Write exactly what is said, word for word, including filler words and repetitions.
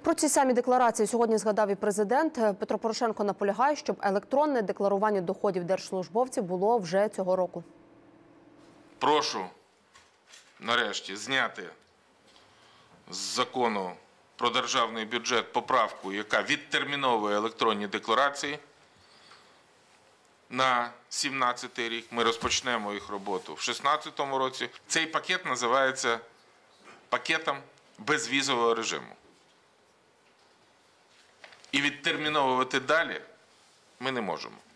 Про ці самі декларації сьогодні згадав і президент. Петро Порошенко наполягає, щоб електронне декларування доходів держслужбовців було вже цього року. Прошу, нарешті, зняти з закону про державний бюджет поправку, яка відтерміновує електронні декларації на сімнадцятий рік. Ми розпочнемо їх роботу в шістнадцятому році. Цей пакет називається пакетом безвізового режиму. І відтерміновувати далі ми не можемо.